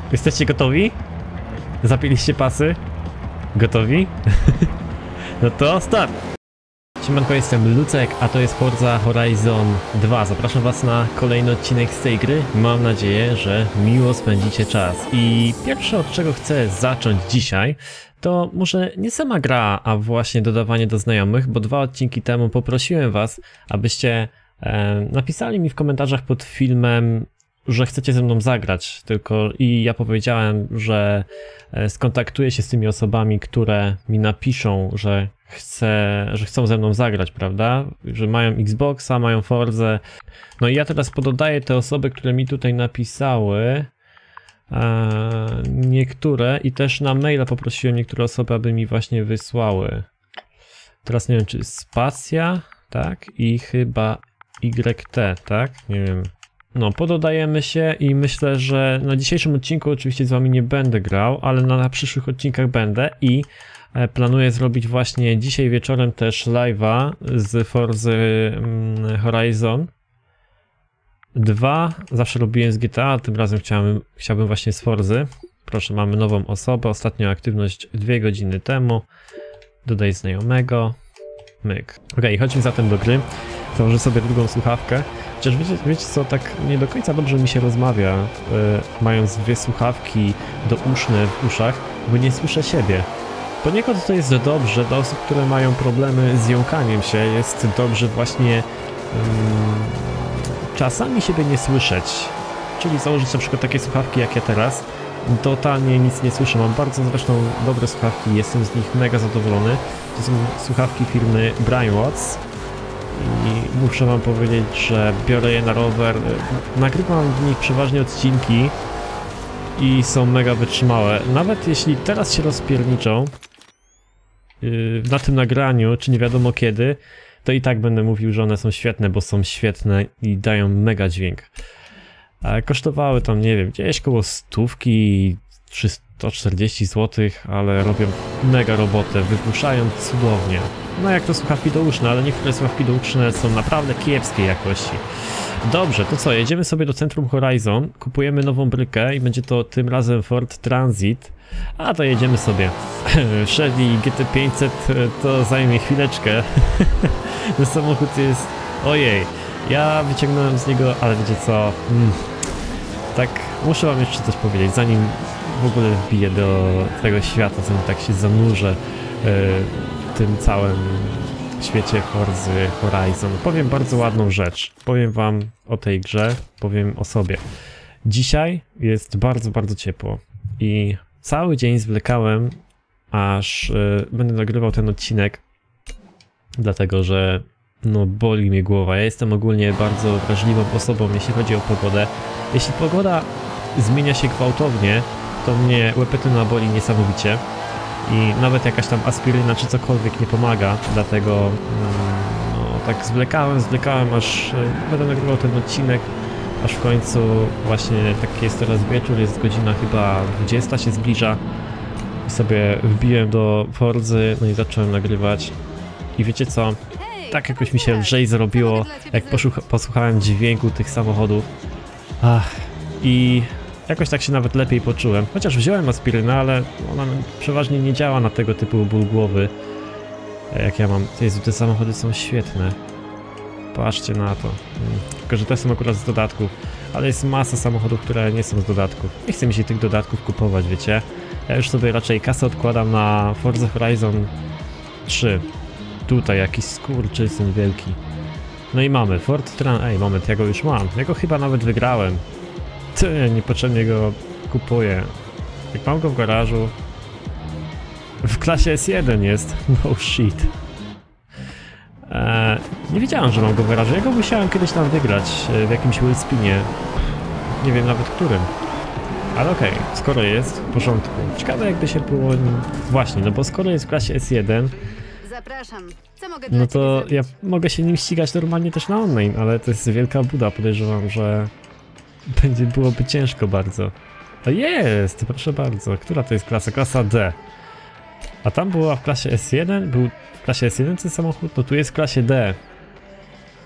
Jesteście gotowi? Zapięliście pasy? Gotowi? No to start! Siemanko, jestem Lucek, a to jest Forza Horizon 2. Zapraszam was na kolejny odcinek z tej gry. Mam nadzieję, że miło spędzicie czas. I pierwsze, od czego chcę zacząć dzisiaj, to może nie sama gra, a właśnie dodawanie do znajomych, bo 2 odcinki temu poprosiłem was, abyście napisali mi w komentarzach pod filmem, że chcecie ze mną zagrać, i ja powiedziałem, że skontaktuję się z tymi osobami, które mi napiszą, że chcą ze mną zagrać, prawda? Że mają Xboxa, mają Forzę. No i ja teraz pododaję te osoby, które mi tutaj napisały, niektóre, i też na maila poprosiłem niektóre osoby, aby mi właśnie wysłały. Teraz nie wiem, czy Spacja, tak? I chyba YT, tak? Nie wiem. No, pododajemy się i myślę, że na dzisiejszym odcinku oczywiście z wami nie będę grał, ale na przyszłych odcinkach będę i planuję zrobić właśnie dzisiaj wieczorem też live'a z Forza Horizon 2. Zawsze robiłem z GTA, a tym razem chciałbym właśnie z Forzy. Proszę, mamy nową osobę, ostatnią aktywność 2 godziny temu. Dodaj znajomego. Myk. Okej, chodźmy zatem do gry. Założę sobie drugą słuchawkę. Chociaż wiecie co, tak nie do końca dobrze mi się rozmawia, mając 2 słuchawki douszne w uszach, bo nie słyszę siebie. Poniekąd to jest dobrze dla osób, które mają problemy z jąkaniem się, jest dobrze właśnie czasami siebie nie słyszeć. Czyli założyć na przykład takie słuchawki jak ja teraz, totalnie nic nie słyszę, mam bardzo zresztą dobre słuchawki, jestem z nich mega zadowolony. To są słuchawki firmy Brian Watts. I muszę wam powiedzieć, że biorę je na rower, nagrywam w nich przeważnie odcinki i są mega wytrzymałe. Nawet jeśli teraz się rozpierniczą na tym nagraniu, czy nie wiadomo kiedy, to i tak będę mówił, że one są świetne, bo są świetne i dają mega dźwięk. Kosztowały tam, nie wiem, gdzieś koło 100, 340 zł, ale robią mega robotę, wygłuszają cudownie. No jak to słuchawki douszne, ale niektóre słuchawki douszne są naprawdę kiepskiej jakości. Dobrze, to co, jedziemy sobie do centrum Horizon, kupujemy nową brykę i będzie to tym razem Ford Transit. A to jedziemy sobie. Chevy GT500 to zajmie chwileczkę. Ten samochód jest... Ojej, ja wyciągnąłem z niego, ale wiecie co... Tak, muszę wam jeszcze coś powiedzieć, zanim w ogóle wbiję do tego świata, zanim tak się zanurzę w tym całym świecie Forzy Horizon. Powiem bardzo ładną rzecz. Powiem wam o tej grze, powiem o sobie. Dzisiaj jest bardzo, bardzo ciepło i cały dzień zwlekałem, aż będę nagrywał ten odcinek, dlatego że no boli mnie głowa. Ja jestem ogólnie bardzo wrażliwą osobą, jeśli chodzi o pogodę. Jeśli pogoda zmienia się gwałtownie, to mnie łepetyna boli niesamowicie i nawet jakaś tam aspiryna czy cokolwiek nie pomaga, dlatego no, tak zwlekałem, aż będę nagrywał ten odcinek, aż w końcu właśnie taki jest teraz wieczór, jest godzina chyba 20 się zbliża i sobie wbiłem do Forzy, no i zacząłem nagrywać i wiecie co, tak jakoś mi się lżej zrobiło, jak posłuchałem dźwięku tych samochodów. I jakoś tak się nawet lepiej poczułem. Chociaż wziąłem aspirynę, ale ona przeważnie nie działa na tego typu ból głowy, jak ja mam. Jezu, te samochody są świetne. Patrzcie na to. Tylko że te są akurat z dodatków, ale jest masa samochodów, które nie są z dodatków. Nie chcę mi się tych dodatków kupować, wiecie. Ja już sobie raczej kasę odkładam na Forza Horizon 3. Tutaj jakiś skurczysyn wielki. No i mamy Ford Transit. Ej, moment, ja go już mam. Ja go chyba nawet wygrałem. Ty, niepotrzebnie go kupuję. Jak mam go w garażu. W klasie S1 jest. No shit. Nie wiedziałem, że mam go w garażu. Ja go musiałem kiedyś tam wygrać w jakimś wheelspinie. Nie wiem nawet którym. Ale okej, skoro jest, w porządku. Ciekawe jakby się było... Właśnie, no bo skoro jest w klasie S1... Zapraszam. Co mogę No to ja mogę się nim ścigać normalnie też na online, ale to jest wielka buda, podejrzewam, że byłoby ciężko bardzo. To jest, proszę bardzo. Która to jest klasa? Klasa D. A tam była w klasie S1? Był w klasie S1 ten samochód? No tu jest w klasie D.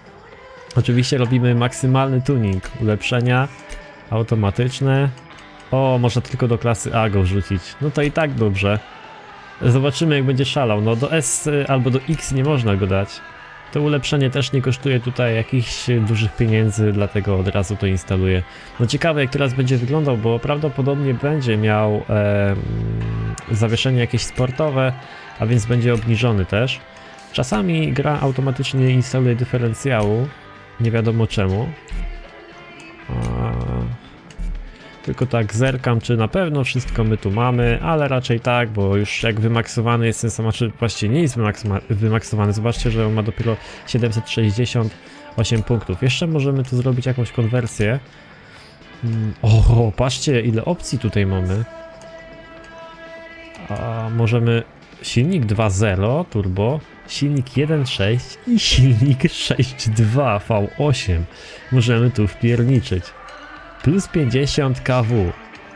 Oczywiście robimy maksymalny tuning. Ulepszenia automatyczne. O, można tylko do klasy A go wrzucić. No to i tak dobrze. Zobaczymy jak będzie szalał. No do S albo do X nie można go dać. To ulepszenie też nie kosztuje tutaj jakichś dużych pieniędzy, dlatego od razu to instaluję. No ciekawe jak teraz będzie wyglądał, bo prawdopodobnie będzie miał zawieszenie jakieś sportowe, a więc będzie obniżony też. Czasami gra automatycznie nie instaluje dyferencjału, nie wiadomo czemu. Tylko tak zerkam, czy na pewno wszystko my tu mamy, ale raczej tak, bo już jak wymaksowany jest ten samochód, właściwie nie jest wymaksowany, zobaczcie, że on ma dopiero 768 punktów. Jeszcze możemy tu zrobić jakąś konwersję. O, patrzcie ile opcji tutaj mamy. Możemy silnik 2.0 turbo, silnik 1.6 i silnik 6.2 V8. Możemy tu wpierniczyć. Plus 50 kW.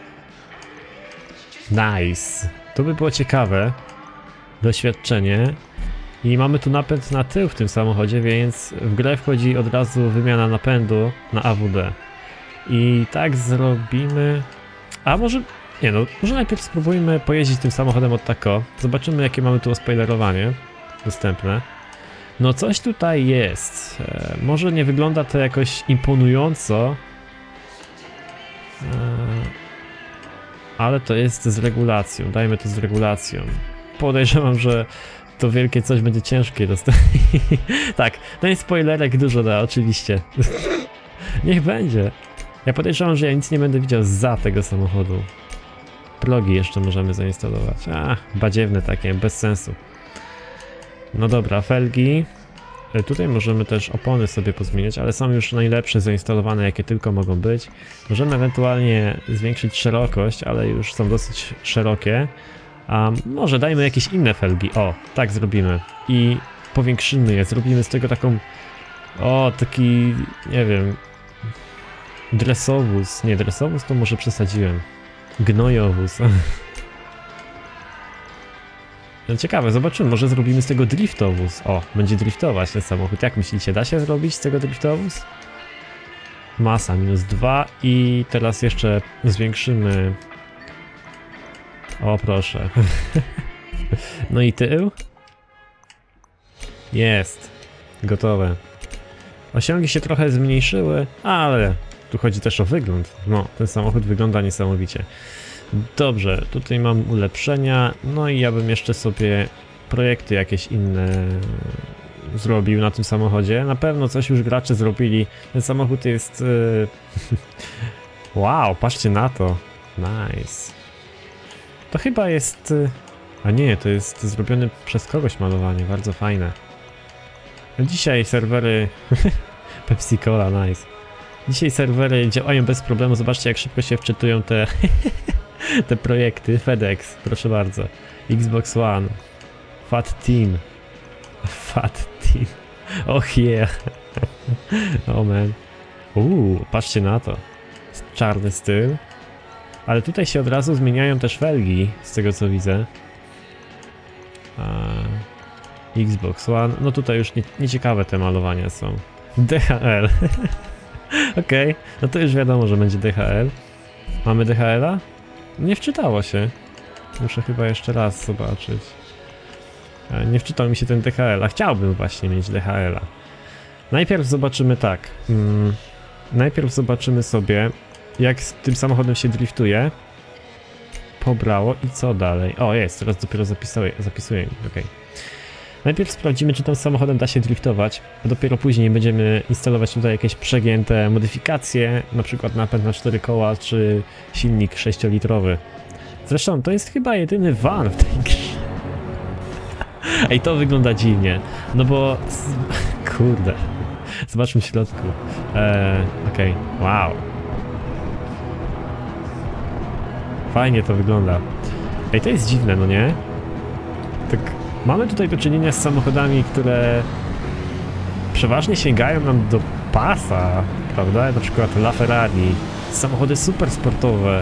Nice. To by było ciekawe. Doświadczenie. I mamy tu napęd na tył w tym samochodzie, więc w grę wchodzi od razu wymiana napędu na AWD. I tak zrobimy... A może... Nie no, może najpierw spróbujmy pojeździć tym samochodem od tako. Zobaczymy jakie mamy tu ospoilerowanie dostępne. No coś tutaj jest. Może nie wygląda to jakoś imponująco. Ale to jest z regulacją, dajmy to z regulacją. Podejrzewam, że to wielkie coś będzie ciężkie dostać. Tak, ten spoilerek dużo da, oczywiście. Niech będzie. Ja podejrzewam, że ja nic nie będę widział zza tego samochodu. Progi jeszcze możemy zainstalować. Badziewne takie, bez sensu. No dobra, felgi. Tutaj możemy też opony sobie pozmieniać, ale są już najlepsze zainstalowane jakie tylko mogą być. Możemy ewentualnie zwiększyć szerokość, ale już są dosyć szerokie. A może dajmy jakieś inne felgi. O, tak zrobimy. I powiększymy je, zrobimy z tego taką... O, taki... nie wiem... Dresowóz. Nie, dresowóz to może przesadziłem. Gnojowóz. No ciekawe, zobaczymy, może zrobimy z tego driftowóz. O, będzie driftować ten samochód. Jak myślicie, da się zrobić z tego driftowóz? Masa -2 i teraz jeszcze zwiększymy... O proszę. No i tył? Jest. Gotowe. Osiągi się trochę zmniejszyły, ale tu chodzi też o wygląd. No, ten samochód wygląda niesamowicie. Dobrze, tutaj mam ulepszenia, no i ja bym jeszcze sobie projekty jakieś inne zrobił na tym samochodzie. Na pewno coś już gracze zrobili. Ten samochód jest... Wow, patrzcie na to. Nice. To chyba jest... A nie, to jest zrobione przez kogoś malowanie, bardzo fajne. Dzisiaj serwery... Pepsi Cola, nice. Dzisiaj serwery działają bez problemu, zobaczcie jak szybko się wczytują te... te projekty. FedEx, proszę bardzo. Xbox One. Fat Team. Fat Team. Oh yeah. Oh man. Patrzcie na to. Czarny styl. Ale tutaj się od razu zmieniają też felgi, z tego co widzę. Xbox One. No tutaj już nieciekawe te malowania są. DHL. Okej, no to już wiadomo, że będzie DHL. Mamy DHL-a? Nie wczytało się. Muszę chyba jeszcze raz zobaczyć. Nie wczytał mi się ten DHL, a chciałbym właśnie mieć DHL-a. Najpierw zobaczymy tak. Najpierw zobaczymy sobie, jak z tym samochodem się driftuje. Pobrało i co dalej? O, jest, teraz dopiero zapisuję. Okej. Najpierw sprawdzimy, czy tym samochodem da się driftować, a dopiero później będziemy instalować tutaj jakieś przegięte modyfikacje, na przykład napęd na 4 koła, czy silnik 6-litrowy. Zresztą to jest chyba jedyny van w tej grze. Ej, to wygląda dziwnie, no bo... Kurde. Zobaczmy w środku. Okej. Wow. Fajnie to wygląda. Ej, to jest dziwne, no nie? Tak... Mamy tutaj do czynienia z samochodami, które przeważnie sięgają nam do pasa, prawda? Na przykład LaFerrari, samochody super sportowe.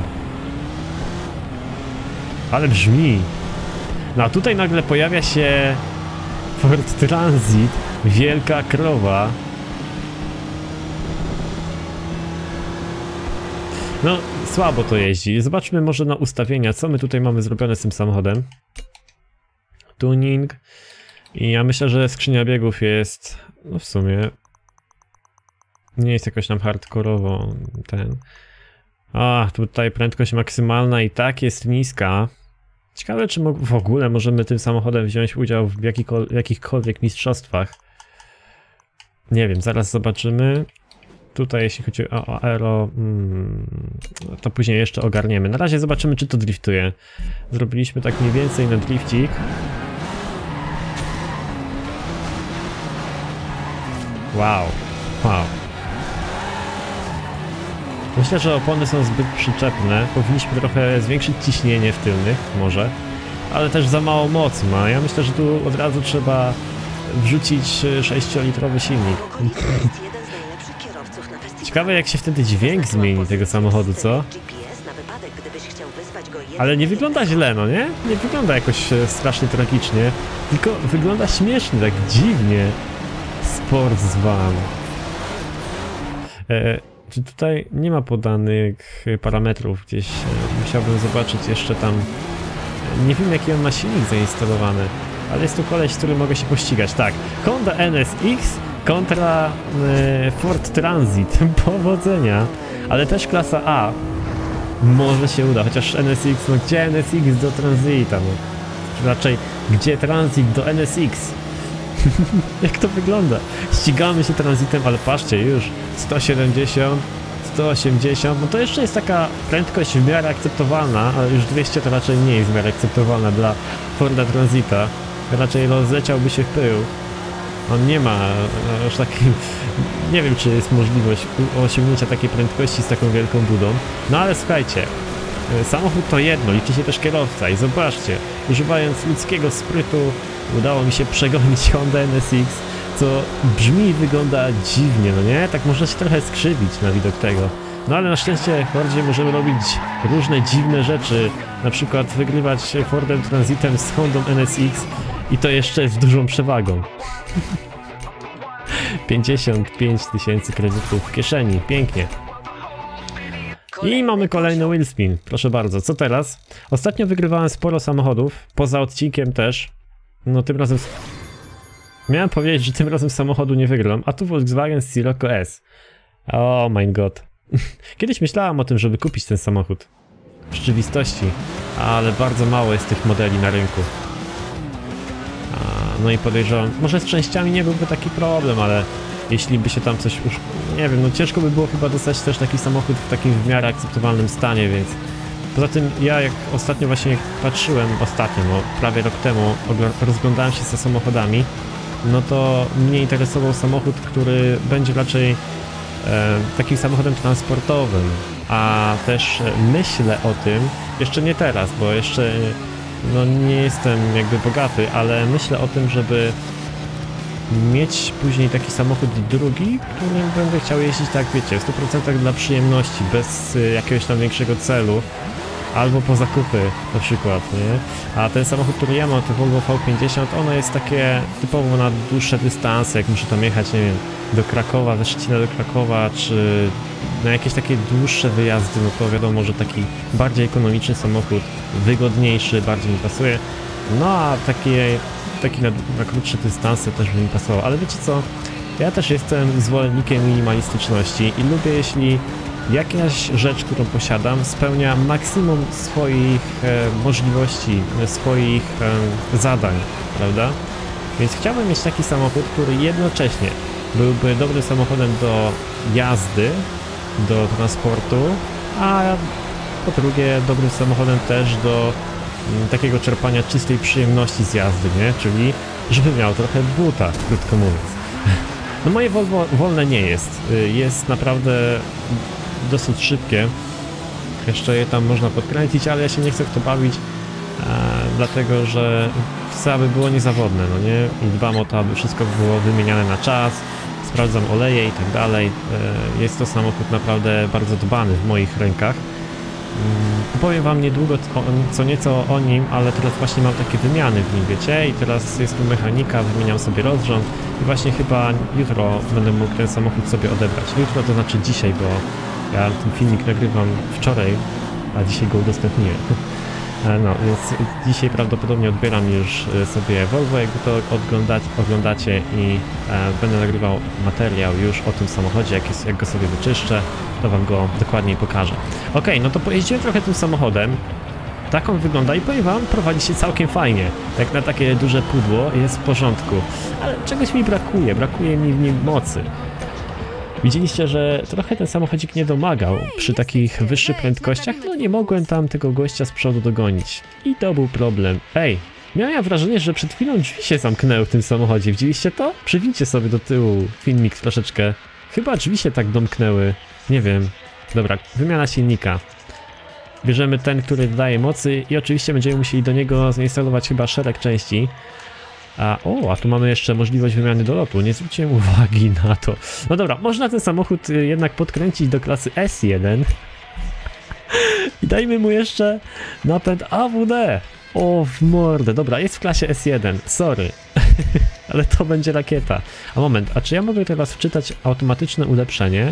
Ale brzmi. No a tutaj nagle pojawia się Ford Transit, wielka krowa. No, słabo to jeździ. Zobaczmy może na ustawienia, co my tutaj mamy zrobione z tym samochodem. Tuning. I ja myślę, że skrzynia biegów jest, no w sumie, nie jest jakoś nam hardkorowo ten. A, tutaj prędkość maksymalna i tak jest niska. Ciekawe, czy w ogóle możemy tym samochodem wziąć udział w jakichkolwiek mistrzostwach. Nie wiem, zaraz zobaczymy. Tutaj jeśli chodzi o aero, to później jeszcze ogarniemy. Na razie zobaczymy, czy to driftuje. Zrobiliśmy tak mniej więcej na drifcik. Wow, wow. Myślę, że opony są zbyt przyczepne. Powinniśmy trochę zwiększyć ciśnienie w tylnych, może. Ale też za mało mocy ma. Ja myślę, że tu od razu trzeba wrzucić 6-litrowy silnik. Ciekawe, jak się wtedy dźwięk zmieni tego samochodu, co? Ale nie wygląda źle, no nie? Nie wygląda jakoś strasznie tragicznie. Tylko wygląda śmiesznie, tak dziwnie. Sports van. Czy tutaj nie ma podanych parametrów gdzieś? Musiałbym zobaczyć jeszcze tam. Nie wiem, jaki on ma silnik zainstalowany, ale jest tu koleś, z którym mogę się pościgać. Tak, Honda NSX kontra Ford Transit. Powodzenia. Ale też klasa A. Może się uda, chociaż NSX, no gdzie NSX do Transita? No. Raczej, gdzie Transit do NSX? Jak to wygląda? Ścigamy się tranzytem, ale patrzcie, już 170, 180, no to jeszcze jest taka prędkość w miarę akceptowalna, ale już 200 to raczej nie jest w miarę akceptowalna dla Forda Transita. Raczej rozleciałby się w pył. On nie ma aż takiej... Nie wiem, czy jest możliwość osiągnięcia takiej prędkości z taką wielką budą. No ale słuchajcie, samochód to jedno, liczy się też kierowca i zobaczcie, używając ludzkiego sprytu udało mi się przegonić Honda NSX, co brzmi i wygląda dziwnie, no nie? Tak można się trochę skrzywić na widok tego. No ale na szczęście w Fordzie możemy robić różne dziwne rzeczy, na przykład wygrywać Fordem Transitem z Hondą NSX i to jeszcze z dużą przewagą. 55 000 kredytów w kieszeni, pięknie. I mamy kolejny wheelspin, proszę bardzo. Co teraz? Ostatnio wygrywałem sporo samochodów, poza odcinkiem też. No tym razem... Miałem powiedzieć, że tym razem samochodu nie wygram, a tu Volkswagen Scirocco S. Oh my god. Kiedyś myślałem o tym, żeby kupić ten samochód. W rzeczywistości, ale bardzo mało jest tych modeli na rynku. No i podejrzewam, może z częściami nie byłby taki problem, ale jeśli by się tam coś już... Nie wiem, no ciężko by było chyba dostać też taki samochód w takim w miarę akceptowalnym stanie, więc... Poza tym ja jak ostatnio właśnie patrzyłem, no prawie rok temu rozglądałem się za samochodami, no to mnie interesował samochód, który będzie raczej takim samochodem transportowym, a też myślę o tym, jeszcze nie teraz, bo jeszcze no nie jestem jakby bogaty, ale myślę o tym, żeby mieć później taki samochód drugi, którym będę chciał jeździć, tak wiecie, w 100% dla przyjemności, bez jakiegoś tam większego celu. Albo po zakupy na przykład, nie? A ten samochód, który ja mam, to Volvo V50, ono jest takie typowo na dłuższe dystanse, jak muszę tam jechać, nie wiem, do Krakowa, ze Szczecina do Krakowa, czy na jakieś takie dłuższe wyjazdy, no to wiadomo, że taki bardziej ekonomiczny samochód, wygodniejszy, bardziej mi pasuje. No a taki na krótsze dystanse też by mi pasował, ale wiecie co? Ja też jestem zwolennikiem minimalistyczności i lubię, jeśli jakaś rzecz, którą posiadam, spełnia maksimum swoich możliwości, swoich zadań, prawda? Więc chciałbym mieć taki samochód, który jednocześnie byłby dobrym samochodem do jazdy, do transportu, a po drugie dobrym samochodem też do takiego czerpania czystej przyjemności z jazdy, nie? Czyli żeby miał trochę buta, krótko mówiąc. No moje Volvo wolne nie jest. Jest naprawdę dosyć szybkie. Jeszcze je tam można podkręcić, ale ja się nie chcę w to bawić, dlatego że chcę, aby było niezawodne, no nie? I dbam o to, aby wszystko było wymieniane na czas, sprawdzam oleje i tak dalej. Jest to samochód naprawdę bardzo dbany w moich rękach. Opowiem wam niedługo co nieco o nim, ale teraz właśnie mam takie wymiany w nim, wiecie? I teraz jest tu mechanika, wymieniam sobie rozrząd i właśnie chyba jutro będę mógł ten samochód sobie odebrać. Jutro to znaczy dzisiaj, bo Ja ten filmik nagrywam wczoraj, a dzisiaj go udostępniłem. No, więc dzisiaj prawdopodobnie odbieram już sobie Volvo, jakby to oglądacie i będę nagrywał materiał już o tym samochodzie, jak go sobie wyczyszczę, to wam go dokładniej pokażę. Okej, no to pojeździłem trochę tym samochodem, tak on wygląda i powiem wam, prowadzi się całkiem fajnie, jak na takie duże pudło jest w porządku, ale czegoś mi brakuje mi w nim mocy. Widzieliście, że trochę ten samochodzik nie domagał przy takich wyższych prędkościach, no nie mogłem tam tego gościa z przodu dogonić. I to był problem. Ej, miałem wrażenie, że przed chwilą drzwi się zamknęły w tym samochodzie. Widzieliście to? Przewincie sobie do tyłu filmik troszeczkę. Chyba drzwi się tak domknęły. Nie wiem. Dobra, wymiana silnika. Bierzemy ten, który dodaje mocy i oczywiście będziemy musieli do niego zainstalować chyba szereg części. A tu mamy jeszcze możliwość wymiany dolotu, nie zwróciłem uwagi na to. No dobra, można ten samochód jednak podkręcić do klasy S1 i dajmy mu jeszcze napęd AWD. O, w mordę, dobra, jest w klasie S1, sorry, ale to będzie rakieta. A moment, a czy ja mogę teraz wczytać automatyczne ulepszenie?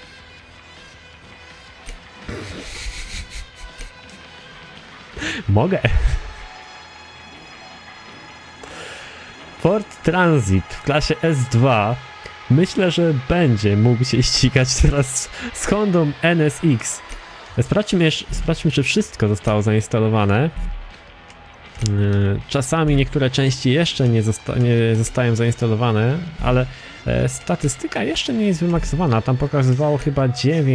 Mogę. Ford Transit w klasie S2 myślę, że będzie mógł się ścigać teraz z Hondą NSX. Sprawdźmy, czy wszystko zostało zainstalowane. Czasami niektóre części jeszcze nie zostają zainstalowane, ale statystyka jeszcze nie jest wymaksowana. Tam pokazywało chyba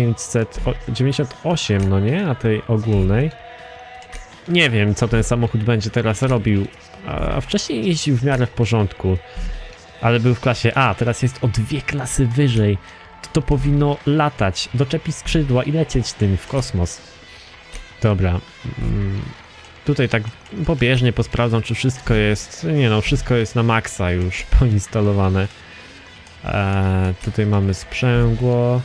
998, no nie? Na tej ogólnej. Nie wiem, co ten samochód będzie teraz robił, a wcześniej jeździł w miarę w porządku, ale był w klasie A, teraz jest o 2 klasy wyżej. To powinno latać, doczepić skrzydła i lecieć tym w kosmos. Dobra, tutaj tak pobieżnie posprawdzam, czy wszystko jest, nie no, wszystko jest na maksa już poinstalowane. Tutaj mamy sprzęgło.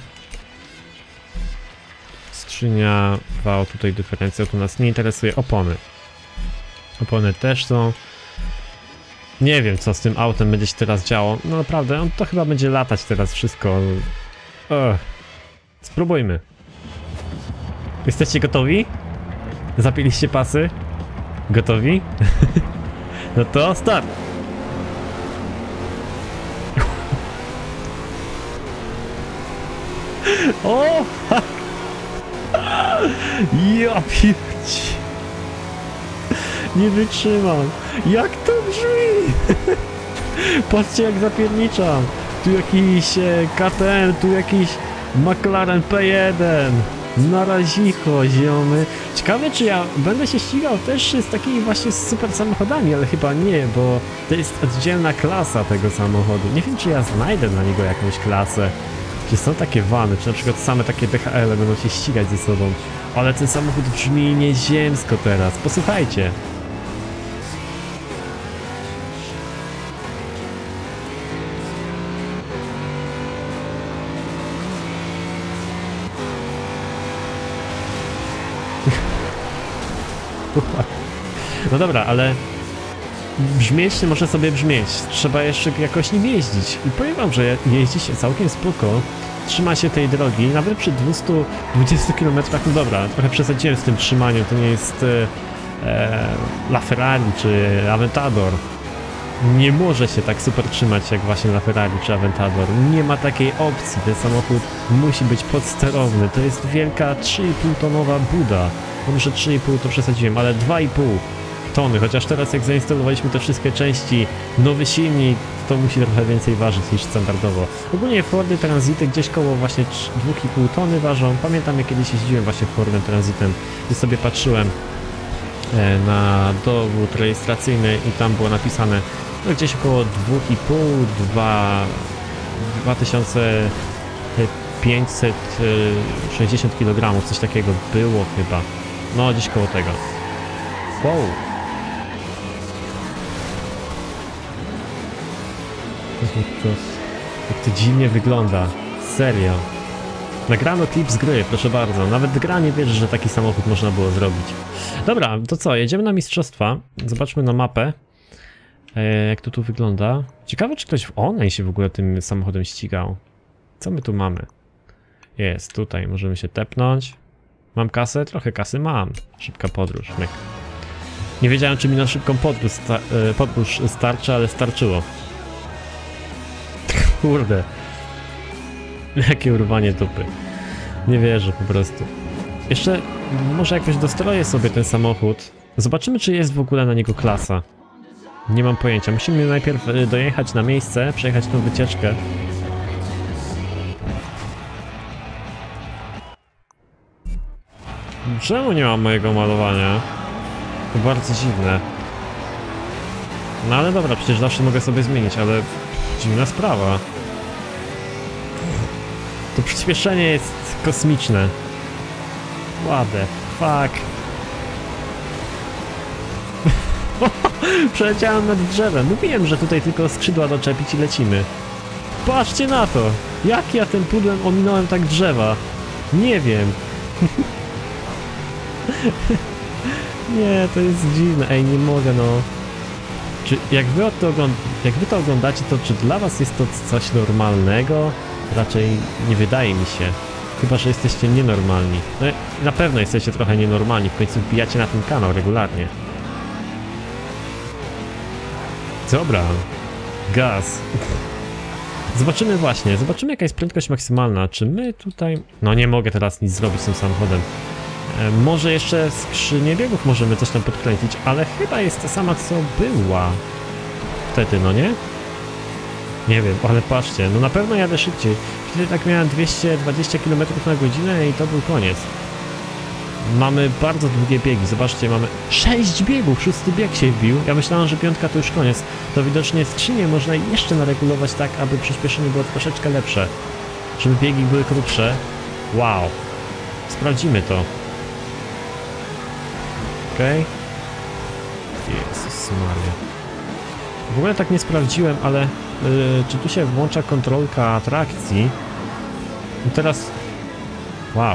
Skrzynia, tutaj dyferencjał, tu nas nie interesuje, opony. Opony też są. Nie wiem, co z tym autem będzie się teraz działo. No naprawdę, on to chyba będzie latać teraz wszystko. Spróbujmy. Jesteście gotowi? Zapięliście pasy? Gotowi? No to start! O! Ja pierdzie. Nie wytrzymam. Jak to brzmi? Patrzcie, jak zapierniczam. Tu jakiś KTM, tu jakiś McLaren P1. Na razicho, ziomy. Ciekawe, czy ja będę się ścigał też z takimi właśnie super samochodami, ale chyba nie, bo to jest oddzielna klasa tego samochodu. Nie wiem, czy ja znajdę na niego jakąś klasę. Czy są takie vany, czy na przykład same takie DHL-e będą się ścigać ze sobą. Ale ten samochód brzmi nieziemsko teraz. Posłuchajcie. No dobra, ale brzmieć nie może sobie brzmieć. Trzeba jeszcze jakoś nim jeździć. I powiem wam, że jeździ się całkiem spoko. Trzyma się tej drogi, nawet przy 220 km, no dobra, trochę przesadziłem z tym trzymaniem, to nie jest LaFerrari czy Aventador. Nie może się tak super trzymać jak właśnie LaFerrari czy Aventador. Nie ma takiej opcji, ten samochód musi być podsterowny. To jest wielka 3,5 tonowa buda. No może 3,5 to przesadziłem, ale 2,5 tony, chociaż teraz jak zainstalowaliśmy te wszystkie części, nowy silnik, to musi trochę więcej ważyć niż standardowo. Ogólnie Fordy Transity gdzieś koło właśnie 2,5 tony ważą. Pamiętam, jak kiedyś jeździłem właśnie Fordem Transitem i sobie patrzyłem na dowód rejestracyjny i tam było napisane no gdzieś około 2,5, 2560 kg, coś takiego było chyba. No gdzieś koło tego. Wow. Jak to dziwnie wygląda. Serio. Nagrano klip z gry, proszę bardzo. Nawet gra nie wierzy, że taki samochód można było zrobić. Dobra, to co? Jedziemy na mistrzostwa. Zobaczmy na mapę. Jak to tu wygląda. Ciekawe, czy ktoś w online się w ogóle tym samochodem ścigał. Co my tu mamy? Jest, tutaj możemy się tepnąć. Mam kasę? Trochę kasy mam. Szybka podróż, myk. Nie wiedziałem, czy mi na szybką podróż starczy, ale starczyło. Kurde. Jakie urwanie dupy. Nie wierzę po prostu. Jeszcze może jakoś dostroję sobie ten samochód. Zobaczymy, czy jest w ogóle na niego klasa. Nie mam pojęcia. Musimy najpierw dojechać na miejsce, przejechać tą wycieczkę. Czemu nie mam mojego malowania? To bardzo dziwne. No ale dobra, przecież zawsze mogę sobie zmienić, ale dziwna sprawa. To przyspieszenie jest kosmiczne. What the fuck? Przeleciałem nad drzewem. Mówiłem, że tutaj tylko skrzydła doczepić i lecimy. Patrzcie na to! Jak ja tym pudłem ominąłem tak drzewa? Nie wiem. Nie, to jest dziwne. Ej, nie mogę, no. Czy jak wy to oglądacie, to czy dla was jest to coś normalnego? Raczej nie wydaje mi się. Chyba że jesteście nienormalni. No, na pewno jesteście trochę nienormalni, w końcu wbijacie na ten kanał regularnie. Dobra. Gaz. Zobaczymy właśnie, zobaczymy jaka jest prędkość maksymalna. Czy my tutaj... No nie mogę teraz nic zrobić z tym samochodem. Może jeszcze skrzynię biegów możemy coś tam podkręcić, ale chyba jest ta sama co była wtedy, no nie? Nie wiem, ale patrzcie, no na pewno jadę szybciej. Wtedy tak miałem 220 km na godzinę i to był koniec. Mamy bardzo długie biegi, zobaczcie, mamy 6 biegów, 6. bieg się wbił. Ja myślałem, że 5 to już koniec. To widocznie skrzynię można jeszcze naregulować tak, aby przyspieszenie było troszeczkę lepsze. Żeby biegi były krótsze. Wow. Sprawdzimy to. Okej. Jezus Maria. W ogóle tak nie sprawdziłem, ale czy tu się włącza kontrolka atrakcji? I teraz... Wow.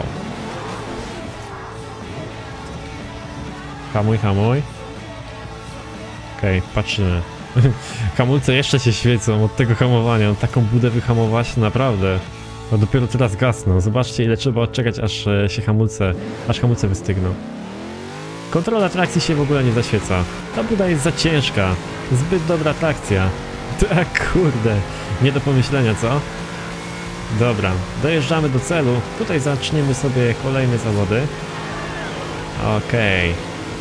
Hamuj, hamuj. Okej, patrzymy. Hamulce jeszcze się świecą od tego hamowania. Taką budę wyhamować naprawdę. No dopiero teraz gasną. Zobaczcie, ile trzeba odczekać, aż się hamulce wystygną. Kontrola trakcji się w ogóle nie zaświeca. Ta buda jest za ciężka. Zbyt dobra trakcja. Tak, kurde. Nie do pomyślenia, co? Dobra, dojeżdżamy do celu. Tutaj zaczniemy sobie kolejne zawody. Okej.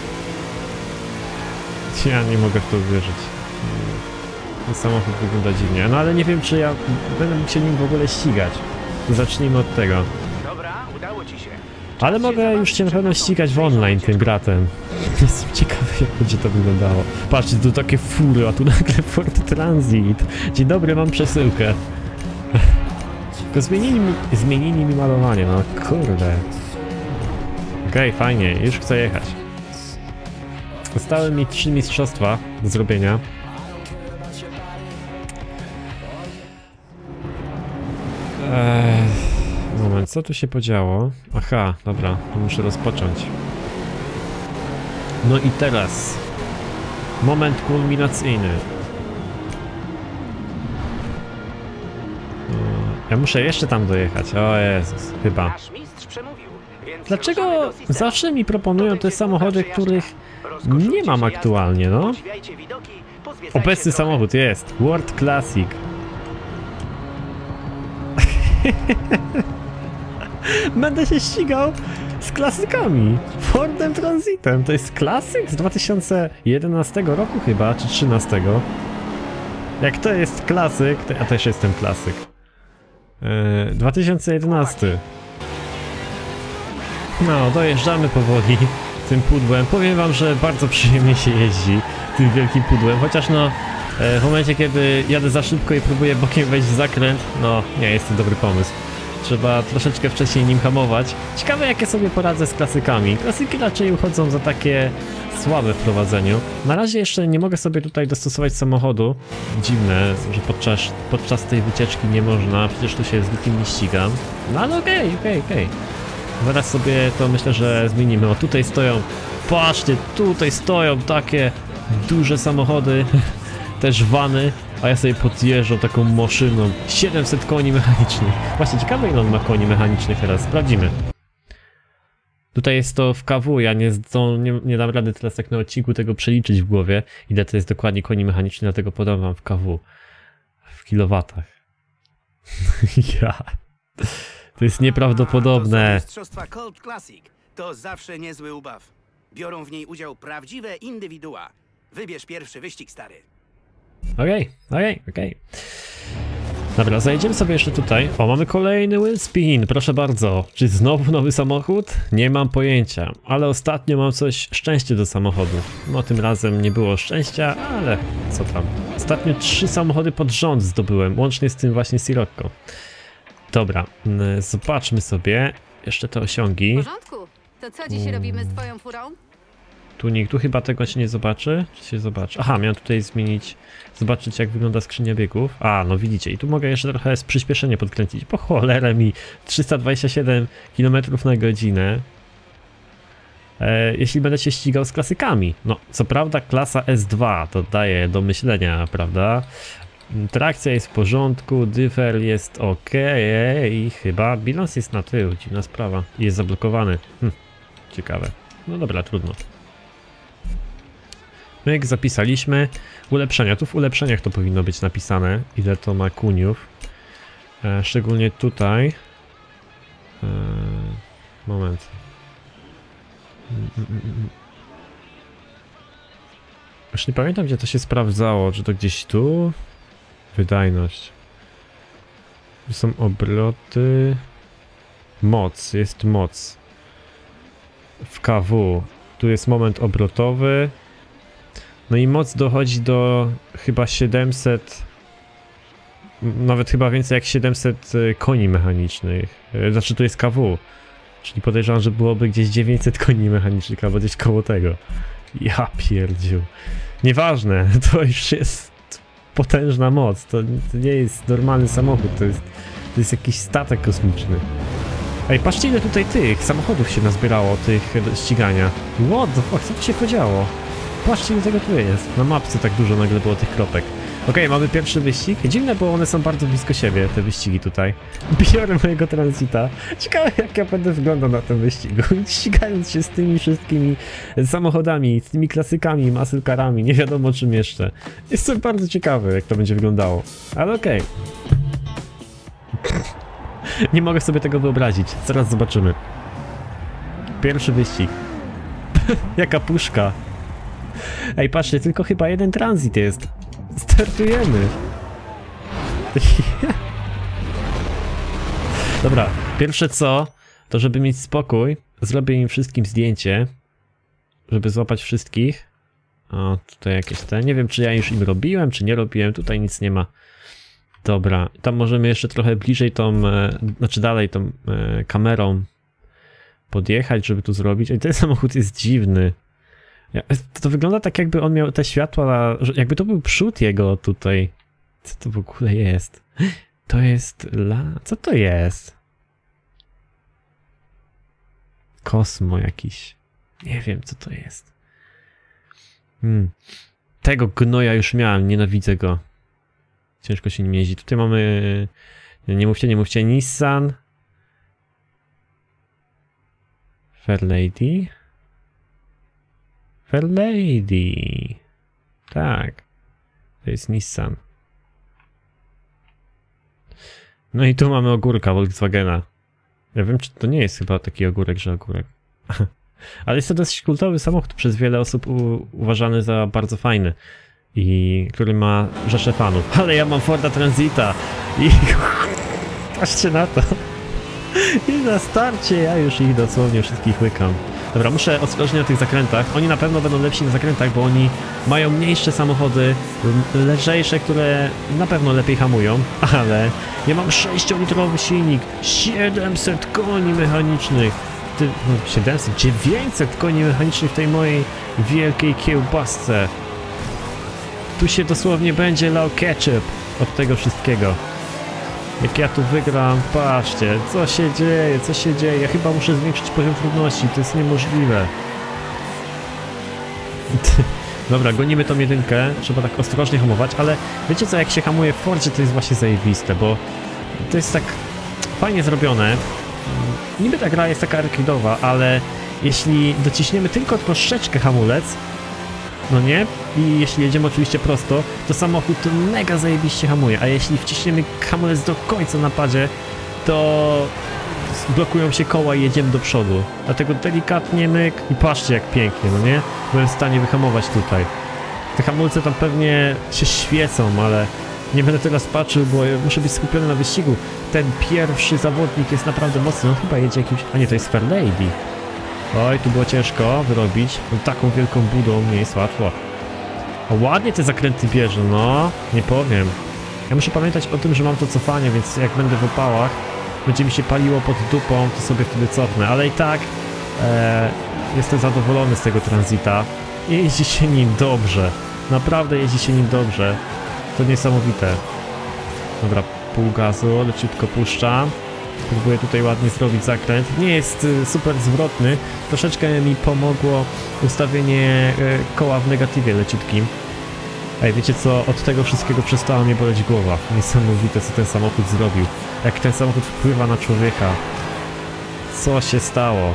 Ja nie mogę w to uwierzyć. Ten samochód wygląda dziwnie. No ale nie wiem, czy ja będę mógł się nim w ogóle ścigać. Zacznijmy od tego. Dobra, udało ci się. Ale mogę już się na pewno ścigać w online tym bratem. Jestem ciekawy, jak będzie to wyglądało. Patrzcie, tu takie fury, a tu nagle Ford Transit. Dzień dobry, mam przesyłkę. Tylko zmienili mi malowanie, no kurde. Okej, fajnie, już chcę jechać. Zostały mi 3 mistrzostwa do zrobienia. Moment, co tu się podziało? Aha, dobra, muszę rozpocząć. No i teraz moment kulminacyjny. Ja muszę jeszcze tam dojechać, o Jezus, chyba. Nasz mistrz przemówił, więc Dlaczego ruszamy do systemu. zawsze mi proponują te samochody, których nie mam aktualnie, no? Podziwiajcie widoki, pozwiedzajcie Obecny drogę. samochód jest World Classic. Będę się ścigał z klasykami. Fordem Transitem. To jest klasyk z 2011 roku chyba, czy 13. Jak to jest klasyk, to ja też jestem klasyk. 2011. No, dojeżdżamy powoli tym pudłem. Powiem wam, że bardzo przyjemnie się jeździ tym wielkim pudłem, chociaż no w momencie, kiedy jadę za szybko i próbuję bokiem wejść w zakręt, no nie jest to dobry pomysł. Trzeba troszeczkę wcześniej nim hamować. Ciekawe, jakie sobie poradzę z klasykami. Klasyki raczej uchodzą za takie słabe w prowadzeniu. Na razie jeszcze nie mogę sobie tutaj dostosować samochodu. Dziwne, że podczas tej wycieczki nie można, przecież tu się z nikim nie ścigam. No ale okej. Zaraz sobie to myślę, że zmienimy. O, tutaj stoją, patrzcie, tutaj stoją takie duże samochody, też vany. A ja sobie podjeżdżam taką maszyną. 700 koni mechanicznych. Właśnie ciekawe ile on ma koni mechanicznych teraz. Sprawdzimy. Tutaj jest to w KW, ja nie dam rady teraz tak na odcinku tego przeliczyć w głowie, ile to jest dokładnie koni mechanicznych, dlatego podam wam w KW. W kilowatach. Ja. To jest nieprawdopodobne. Mistrzostwa Colt Classic to zawsze niezły ubaw. Biorą w niej udział prawdziwe indywidua. Wybierz pierwszy wyścig, stary. Okej. Dobra, zajdziemy sobie jeszcze tutaj. O, mamy kolejny windspin, proszę bardzo. Czy znowu nowy samochód? Nie mam pojęcia, ale ostatnio mam coś szczęście do samochodu. No tym razem nie było szczęścia, ale co tam. Ostatnio 3 samochody pod rząd zdobyłem, łącznie z tym właśnie Sirocco. Dobra, zobaczmy sobie jeszcze te osiągi. W porządku. To co dziś robimy z twoją furą? Tunik, tu chyba tego się nie zobaczy? Czy się zobaczy? Aha, miałem tutaj zmienić, zobaczyć jak wygląda skrzynia biegów. A, no widzicie, i tu mogę jeszcze trochę z przyspieszenie podkręcić. Po cholerę mi 327 km na godzinę. Jeśli będę się ścigał z klasykami. No, co prawda klasa S2 to daje do myślenia, prawda? Trakcja jest w porządku, dyfer jest ok i chyba bilans jest na tył, dziwna sprawa. I jest zablokowany. Ciekawe. No dobra, trudno. Myk, zapisaliśmy. Ulepszenia. Tu w ulepszeniach to powinno być napisane, ile to ma kuniów. Szczególnie tutaj. Moment. Już nie pamiętam, gdzie to się sprawdzało. Czy to gdzieś tu? Wydajność. Tu są obroty. Moc. Jest moc. W KW. Tu jest moment obrotowy. No i moc dochodzi do chyba 700, nawet chyba więcej jak 700 koni mechanicznych. Znaczy tu jest KW, czyli podejrzewam, że byłoby gdzieś 900 koni mechanicznych albo gdzieś koło tego. Ja pierdziu. Nieważne, to już jest potężna moc, to nie jest normalny samochód, to jest jakiś statek kosmiczny. Ej, patrzcie ile tutaj tych samochodów się nazbierało, tych do ścigania. What the fuck, co tu się podziało? Patrzcie ile tego tu jest. Na mapce tak dużo nagle było tych kropek. Okej, mamy pierwszy wyścig. Dziwne, bo one są bardzo blisko siebie, te wyścigi tutaj. Biorę mojego Transita. Ciekawe jak ja będę wyglądał na tym wyścigu. Ścigając się z tymi wszystkimi samochodami, z tymi klasykami, muscle carami, nie wiadomo czym jeszcze. Jestem bardzo ciekawy jak to będzie wyglądało. Ale okej. Nie mogę sobie tego wyobrazić. Zaraz zobaczymy. Pierwszy wyścig. Jaka puszka. Ej, patrzcie, tylko chyba jeden transit jest. Startujemy. Dobra, pierwsze co, to żeby mieć spokój, zrobię im wszystkim zdjęcie, żeby złapać wszystkich. O, tutaj jakieś te, nie wiem czy ja już im robiłem, czy nie robiłem, tutaj nic nie ma. Dobra, tam możemy jeszcze trochę bliżej tą, znaczy dalej tą kamerą podjechać, żeby tu zrobić. Ej, ten samochód jest dziwny. To wygląda tak jakby on miał te światła, jakby to był przód jego tutaj. Co to w ogóle jest? To jest co to jest? Kosmo jakiś. Nie wiem co to jest. Tego gnoja już miałem, nienawidzę go. Ciężko się nim jeździ. Tutaj mamy... Nie mówcie, Nissan. Fairlady. Tak. To jest Nissan. No i tu mamy ogórka Volkswagena. Ja wiem, czy to nie jest chyba taki ogórek, że ogórek. Ale jest to dosyć kultowy samochód, przez wiele osób uważany za bardzo fajny. I który ma rzesze fanów. Ale ja mam Forda Transita. I patrzcie na to. I na starcie ja już ich dosłownie wszystkich łykam. Dobra, muszę ostrożnie na tych zakrętach. Oni na pewno będą lepsi na zakrętach, bo oni mają mniejsze samochody, lżejsze, które na pewno lepiej hamują. Ale ja mam 6-litrowy silnik, 700 koni mechanicznych. 900 koni mechanicznych w tej mojej wielkiej kiełbasce. Tu się dosłownie będzie lał ketchup od tego wszystkiego. Jak ja tu wygram, patrzcie, co się dzieje, ja chyba muszę zwiększyć poziom trudności, to jest niemożliwe. Dobra, gonimy tą jedynkę, trzeba tak ostrożnie hamować, ale wiecie co, jak się hamuje w Fordzie, to jest właśnie zajebiste, bo to jest tak fajnie zrobione. Niby ta gra jest taka arcade'owa, ale jeśli dociśniemy tylko troszeczkę hamulec, no nie? I jeśli jedziemy oczywiście prosto, to samochód mega zajebiście hamuje, a jeśli wciśniemy hamulec do końca na padzie, to blokują się koła i jedziemy do przodu. Dlatego delikatnie myk i patrzcie jak pięknie, no nie? Byłem w stanie wyhamować tutaj. Te hamulce tam pewnie się świecą, ale nie będę teraz patrzył, bo muszę być skupiony na wyścigu. Ten pierwszy zawodnik jest naprawdę mocny, on chyba jedzie jakimś... A nie, to jest Fair Lady. Oj, tu było ciężko wyrobić. No, taką wielką budą nie jest łatwo. A ładnie te zakręty bierze, no. Nie powiem. Ja muszę pamiętać o tym, że mam to cofanie, więc jak będę w opałach, będzie mi się paliło pod dupą, to sobie wtedy cofnę. Ale i tak jestem zadowolony z tego Transita. Jeździ się nim dobrze. Naprawdę jeździ się nim dobrze. To niesamowite. Dobra, pół gazu, leciutko puszczam. Próbuję tutaj ładnie zrobić zakręt. Nie jest super zwrotny. Troszeczkę mi pomogło ustawienie koła w negatywie leciutkim. Ej, wiecie co? Od tego wszystkiego przestała mnie boleć głowa. Niesamowite, co ten samochód zrobił. Jak ten samochód wpływa na człowieka. Co się stało?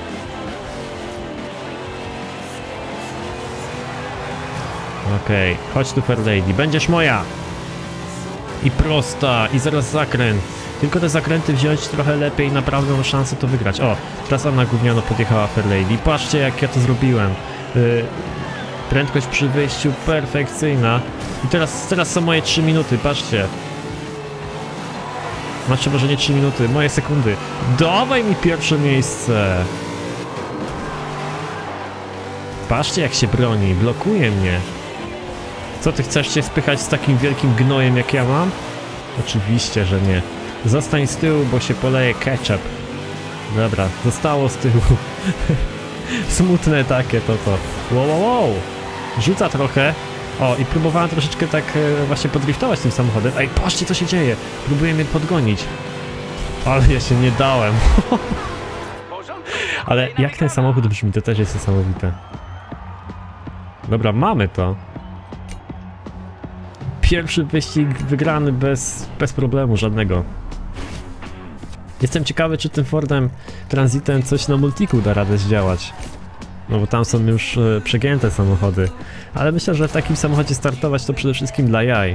Okej, chodź tu Fair Lady. Będziesz moja! I prosta, i zaraz zakręt. Tylko te zakręty wziąć trochę lepiej i naprawdę mam szansę to wygrać. O, teraz Anna gówniano podjechała Fair Lady. Patrzcie jak ja to zrobiłem. Prędkość przy wyjściu perfekcyjna. I teraz są moje 3 minuty, patrzcie. Znaczy może nie 3 minuty, moje sekundy. Dawaj mi pierwsze miejsce. Patrzcie jak się broni, blokuje mnie. Co ty chcesz się spychać z takim wielkim gnojem jak ja mam? Oczywiście, że nie. Zostań z tyłu, bo się poleje ketchup. Dobra, zostało z tyłu. Smutne takie to. Wow, wow, wow. Rzuca trochę. O, i próbowałem troszeczkę tak właśnie podriftować tym samochodem. Ej, patrzcie co się dzieje. Próbuję mnie podgonić. Ale ja się nie dałem. Ale jak ten samochód brzmi, to też jest niesamowite. Dobra, mamy to. Pierwszy wyścig wygrany bez problemu żadnego. Jestem ciekawy, czy tym Fordem Transitem coś na multiku da radę zdziałać. No bo tam są już przegięte samochody. Ale myślę, że w takim samochodzie startować to przede wszystkim dla jaj.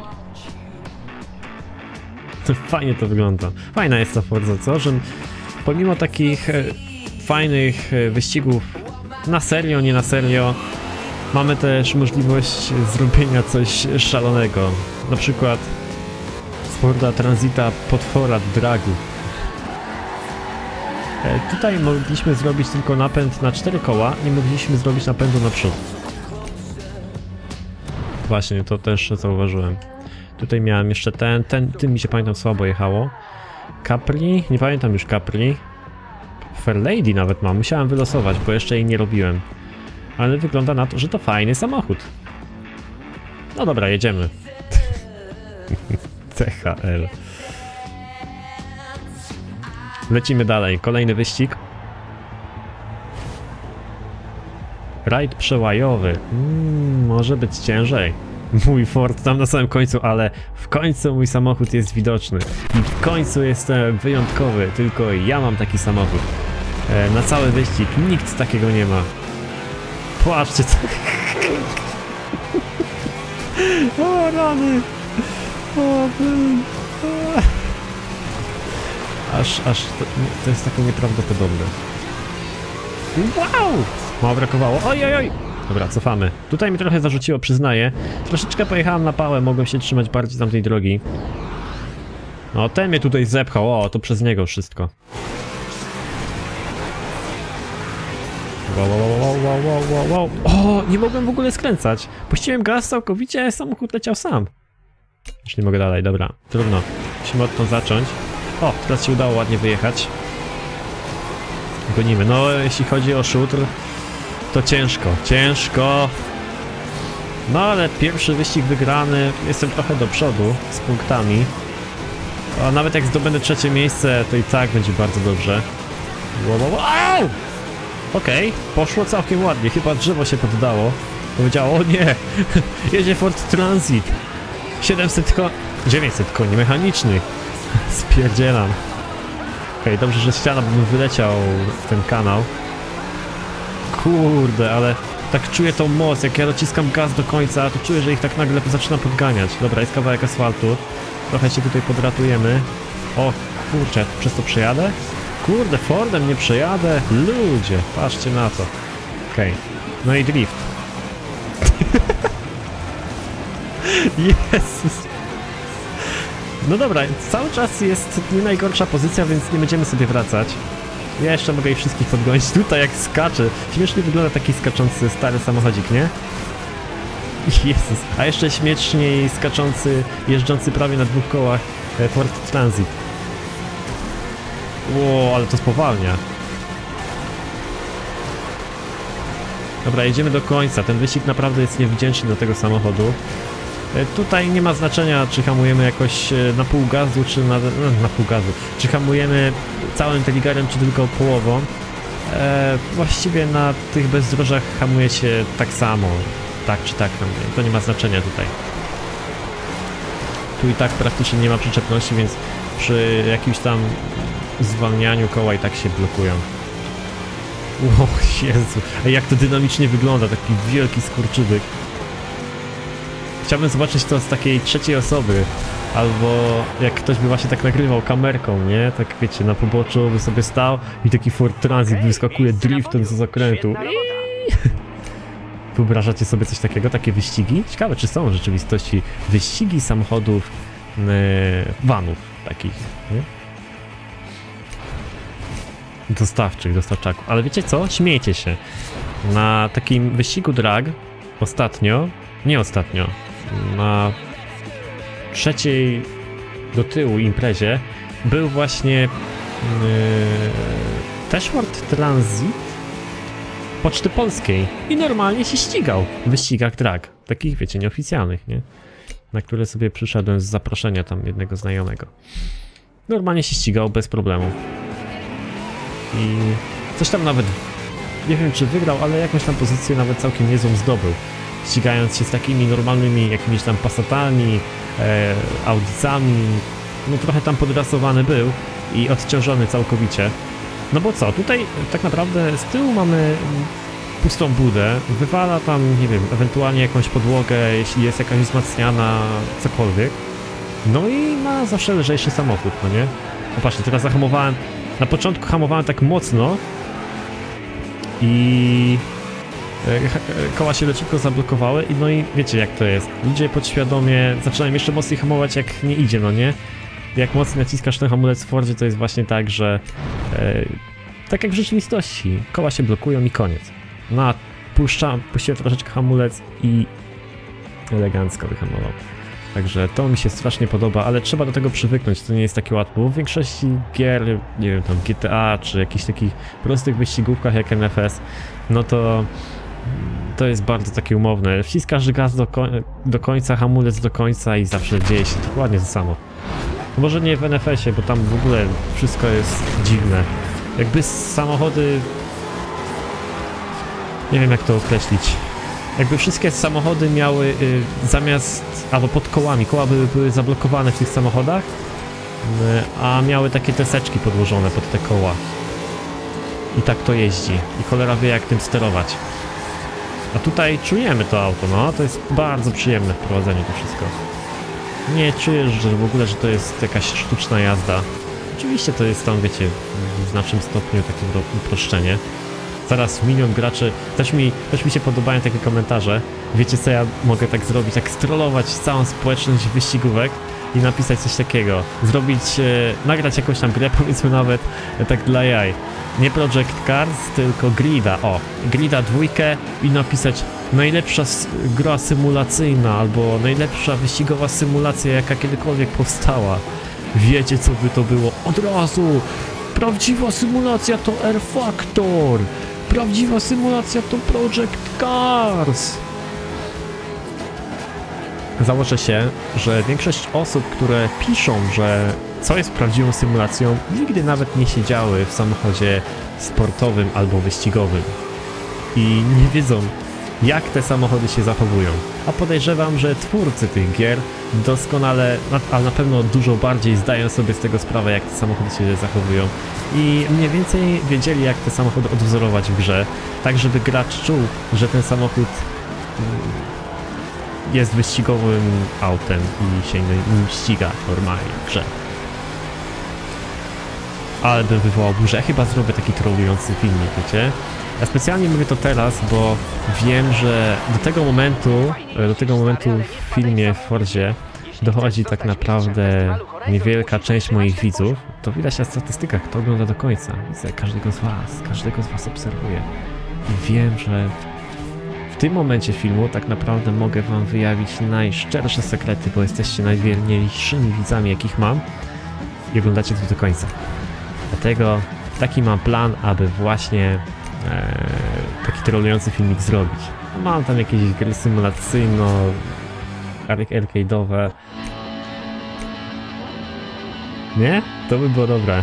Fajnie to wygląda. Fajna jest ta Forza, co? Że pomimo takich fajnych wyścigów na serio, nie na serio, mamy też możliwość zrobienia coś szalonego. Na przykład z Forda Transita potwora dragu. Tutaj mogliśmy zrobić tylko napęd na 4 koła, nie mogliśmy zrobić napędu na przód. Właśnie, to też zauważyłem. Tutaj miałem jeszcze tym mi się pamiętam słabo jechało. Capri, nie pamiętam już Capri. Fair Lady nawet mam, musiałem wylosować, bo jeszcze jej nie robiłem. Ale wygląda na to, że to fajny samochód. No dobra, jedziemy. THL. Lecimy dalej, kolejny wyścig. Rajd przełajowy. Może być ciężej. Mój Ford tam na samym końcu, ale w końcu mój samochód jest widoczny. I w końcu jestem wyjątkowy, tylko ja mam taki samochód. Na cały wyścig nikt takiego nie ma. Patrzcie co... O rany! O, aż to jest takie nieprawdopodobne. Wow! Mało brakowało. Oj, oj, oj! Dobra, cofamy. Tutaj mi trochę zarzuciło, przyznaję. Troszeczkę pojechałem na pałę, mogłem się trzymać bardziej tamtej drogi. No, ten mnie tutaj zepchał. O, to przez niego wszystko. Wow, wow, wow, wow, wow, wow. O, nie mogłem w ogóle skręcać. Puściłem gaz całkowicie, a samochód leciał sam. Już nie mogę dalej, dobra. Trudno. Musimy odtąd zacząć. O, teraz się udało ładnie wyjechać. Gonimy. No, jeśli chodzi o szutr, to ciężko. No, ale pierwszy wyścig wygrany. Jestem trochę do przodu z punktami. A nawet jak zdobędę 3. miejsce, to i tak będzie bardzo dobrze. Wow, wow, wow! Okej, poszło całkiem ładnie. Chyba drzewo się poddało. Powiedziała, o nie, jedzie Ford Transit. 900 koni mechanicznych. Spierdzielam. Okej, dobrze, że ściana bym wyleciał w ten kanał. Kurde, ale tak czuję tą moc, jak ja dociskam gaz do końca, to czuję, że ich tak nagle zaczyna podganiać. Dobra, jest kawałek asfaltu. Trochę się tutaj podratujemy. O, kurczę, przez to przejadę? Kurde, Fordem nie przejadę. Ludzie, patrzcie na to. Okej, no i drift. Jezus. No dobra, cały czas jest nie najgorsza pozycja, więc nie będziemy sobie wracać. Ja jeszcze mogę ich wszystkich podgonić. Tutaj jak skacze. Śmiesznie wygląda taki skaczący stary samochodzik, nie? Jezus. A jeszcze śmieszniej skaczący, jeżdżący prawie na 2 kołach Ford Transit. Ło, ale to spowalnia. Dobra, jedziemy do końca. Ten wyścig naprawdę jest niewdzięczny do tego samochodu. Tutaj nie ma znaczenia, czy hamujemy jakoś na pół gazu, czy na pół gazu. Czy hamujemy całym triggerem, czy tylko połową. Właściwie na tych bezdrożach hamuje się tak samo. Tak czy tak hamuje. To nie ma znaczenia tutaj. Tu i tak praktycznie nie ma przyczepności, więc przy jakimś tam zwalnianiu koła i tak się blokują. O Jezu, a jak to dynamicznie wygląda, taki wielki skurczybyk. Chciałbym zobaczyć to z takiej trzeciej osoby, albo jak ktoś by właśnie tak nagrywał kamerką, nie? Tak wiecie, na poboczu by sobie stał i taki Ford Transit wyskakuje driftem z zakrętu. Wyobrażacie sobie coś takiego, takie wyścigi? Ciekawe, czy są w rzeczywistości wyścigi samochodów, vanów takich, nie? Dostawczaków. Ale wiecie co? Śmiejcie się. Na takim wyścigu drag na trzeciej do tyłu imprezie był właśnie też Ford Transit Poczty Polskiej i normalnie się ścigał w wyścigach drag, takich wiecie, nieoficjalnych, nie? Na które sobie przyszedłem z zaproszenia tam jednego znajomego. Normalnie się ścigał bez problemu. I coś tam nawet, nie wiem czy wygrał, ale jakąś tam pozycję nawet całkiem niezłą zdobył. Ścigając się z takimi normalnymi jakimiś tam Passatami, Audicami, no trochę tam podrasowany był i odciążony całkowicie. No bo co, tutaj tak naprawdę z tyłu mamy pustą budę, wywala tam, nie wiem, ewentualnie jakąś podłogę, jeśli jest jakaś wzmacniana, cokolwiek. No i ma zawsze lżejszy samochód, no nie? Popatrzcie, teraz zahamowałem, na początku hamowałem tak mocno i koła się leciutko zablokowały i no i wiecie jak to jest. Ludzie podświadomie zaczynają jeszcze mocniej hamować jak nie idzie, no nie? Jak mocno naciskasz ten hamulec w Fordzie, to jest właśnie tak, że tak jak w rzeczywistości, koła się blokują i koniec. No a puściłem troszeczkę hamulec i elegancko wyhamował. Także to mi się strasznie podoba, ale trzeba do tego przywyknąć, to nie jest takie łatwe, bo w większości gier, nie wiem, tam GTA czy jakichś takich prostych wyścigówkach jak NFS, no to jest bardzo takie umowne. Wciskasz gaz do końca, hamulec do końca i zawsze dzieje się dokładnie to samo. Może nie w NFS-ie, bo tam w ogóle wszystko jest dziwne. Jakby samochody... Nie wiem jak to określić. Jakby wszystkie samochody miały zamiast... albo pod kołami, koła były zablokowane w tych samochodach, a miały takie teseczki podłożone pod te koła. I tak to jeździ. I cholera wie jak tym sterować. A tutaj czujemy to auto, no. To jest bardzo przyjemne wprowadzenie to wszystko. Nie czujesz, że w ogóle, że to jest jakaś sztuczna jazda. Oczywiście to jest tam, wiecie, w znacznym stopniu takie uproszczenie. Zaraz milion graczy, też mi się podobają takie komentarze. Wiecie co ja mogę tak zrobić, jak strollować całą społeczność wyścigówek i napisać coś takiego. Zrobić, nagrać jakąś tam grę, powiedzmy nawet tak dla jaj. Nie Project Cars, tylko Grida, o, Grida 2 i napisać najlepsza gra symulacyjna albo najlepsza wyścigowa symulacja jaka kiedykolwiek powstała. Wiecie co by to było? Od razu! Prawdziwa symulacja to R-Factor! Prawdziwa symulacja to Project Cars! Założę się, że większość osób, które piszą, że co jest prawdziwą symulacją, nigdy nawet nie siedziały w samochodzie sportowym albo wyścigowym. I nie wiedzą, jak te samochody się zachowują. A podejrzewam, że twórcy tych gier doskonale, ale na pewno dużo bardziej zdają sobie z tego sprawę, jak te samochody się zachowują. I mniej więcej wiedzieli, jak te samochody odwzorować w grze, tak żeby gracz czuł, że ten samochód jest wyścigowym autem i się nim ściga normalnie w grze. Ale bym wywołał burzę. Ja chyba zrobię taki trollujący filmik, wiecie? Ja specjalnie mówię to teraz, bo wiem, że do tego momentu w filmie w Fordzie dochodzi tak naprawdę niewielka część moich widzów. To widać na statystykach, kto ogląda do końca. Widzę każdego z was obserwuję. I wiem, że w tym momencie filmu tak naprawdę mogę wam wyjawić najszczersze sekrety, bo jesteście najwierniejszymi widzami, jakich mam i oglądacie to do końca. Dlatego taki mam plan, aby właśnie taki trollujący filmik zrobić. Mam tam jakieś gry symulacyjno, arcade'owe. Nie? To by było dobre.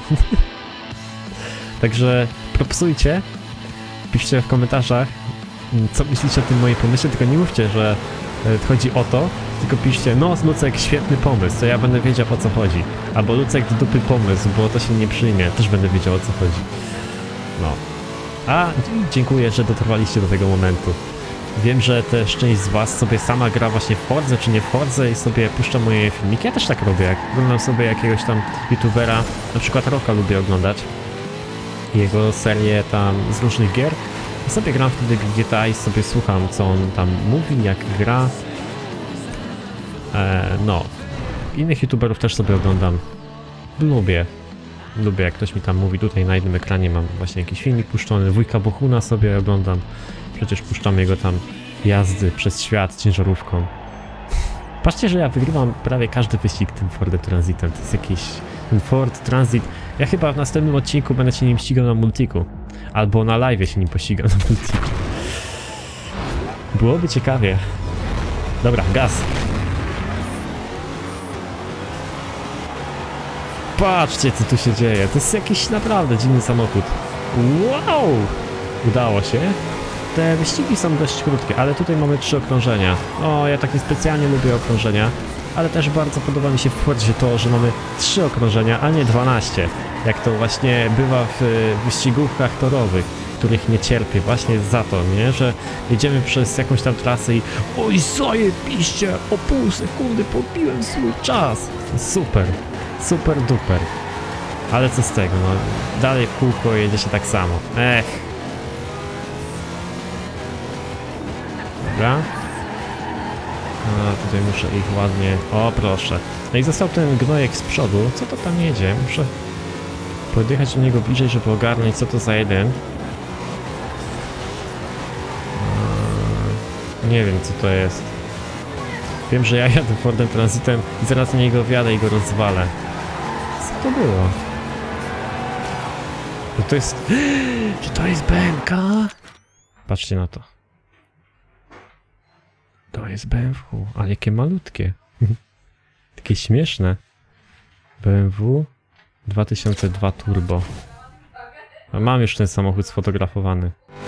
Także propsujcie, piszcie w komentarzach, co myślicie o tym moim pomyśle, tylko nie mówcie, że chodzi o to, tylko piszcie, no Lucek, świetny pomysł, to ja będę wiedział, o co chodzi. Albo Lucek, do dupy pomysł, bo to się nie przyjmie, też będę wiedział, o co chodzi. No. A dziękuję, że dotrwaliście do tego momentu. Wiem, że też część z was sobie sama gra właśnie w Fordze czy nie w Fordze i sobie puszcza moje filmiki. Ja też tak robię, jak oglądam sobie jakiegoś tam youtubera, na przykład Roka lubię oglądać. Jego serię tam z różnych gier. I sobie gram wtedy w GTA i sobie słucham, co on tam mówi, jak gra. No. Innych youtuberów też sobie oglądam. Lubię, jak ktoś mi tam mówi. Tutaj na jednym ekranie mam właśnie jakiś filmik puszczony. Wujka Bohuna sobie oglądam. Przecież puszczam jego tam jazdy przez świat ciężarówką. Patrzcie, że ja wygrywam prawie każdy wyścig tym Fordem Transitem. To jest jakiś... Ten Ford Transit... Ja chyba w następnym odcinku będę się nim ścigał na multiku. Albo na live się nim pościgam na multiku. Byłoby ciekawie. Dobra, gaz. Patrzcie, co tu się dzieje. To jest jakiś naprawdę dziwny samochód. Wow! Udało się. Te wyścigi są dość krótkie, ale tutaj mamy 3 okrążenia. O, ja takie specjalnie lubię okrążenia, ale też bardzo podoba mi się w Fordzie to, że mamy 3 okrążenia, a nie 12. Jak to właśnie bywa w wyścigówkach torowych, których nie cierpię właśnie za to, nie? Że jedziemy przez jakąś tam trasę i oj, zajebiście, o pół sekundy pobiłem swój czas. Super, super duper. Ale co z tego, no dalej w kółko jedzie się tak samo. Ech. Dobra. A tutaj muszę ich ładnie... O, proszę. No i został ten gnojek z przodu. Co to tam jedzie? Muszę podjechać do niego bliżej, żeby ogarnąć, co to za jeden. Nie wiem, co to jest. Wiem, że ja jadę Fordem Transitem i zaraz na niego wjadę i go rozwalę. Co to było? No to jest... Czy to jest BMK? Patrzcie na to. To jest BMW, ale jakie malutkie. Takie śmieszne. BMW 2002 Turbo. A mam już ten samochód sfotografowany.